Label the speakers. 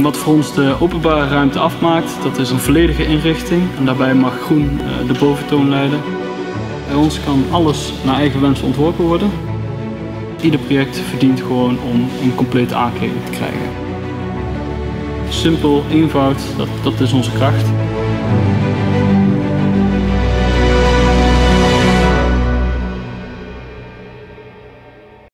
Speaker 1: Wat voor ons de openbare ruimte afmaakt, dat is een volledige inrichting en daarbij mag groen de boventoon leiden. Bij ons kan alles naar eigen wens ontworpen worden. Ieder project verdient gewoon om een complete aankleding te krijgen. Simpel, eenvoud, dat is onze kracht.